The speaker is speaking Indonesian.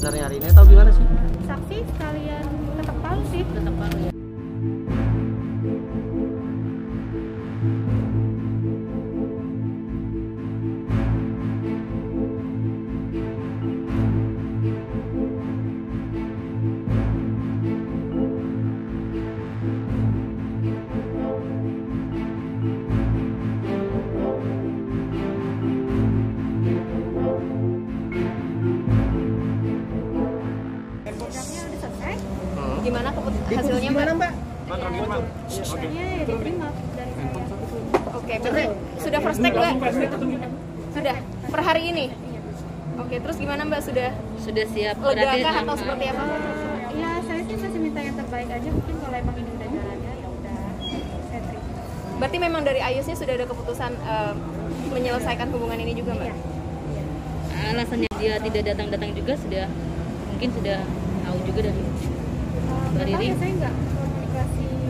sebenarnya hari ini atau gimana sih? Saksi sekalian ketok palu sih. Ketok palu ya. Programnya udah selesai. Gimana hasilnya Mbak? Mbak? Hasilnya ya diterima dari saya. Oke, berarti sudah first take Mbak? Sudah, per hari ini? Oke, terus gimana Mbak? Sudah siap lega berarti kah atau seperti apa? Ya saya sih masih minta yang terbaik aja. Mungkin kalau emang ini udah jalannya ya udah saya terima. Berarti memang dari Ayusnya sudah ada keputusan menyelesaikan hubungan ini juga Mbak? Iya. alasannya dia tidak datang juga mungkin sudah tahu juga dari Nggak tahu Riri. ya, saya nggak komunikasi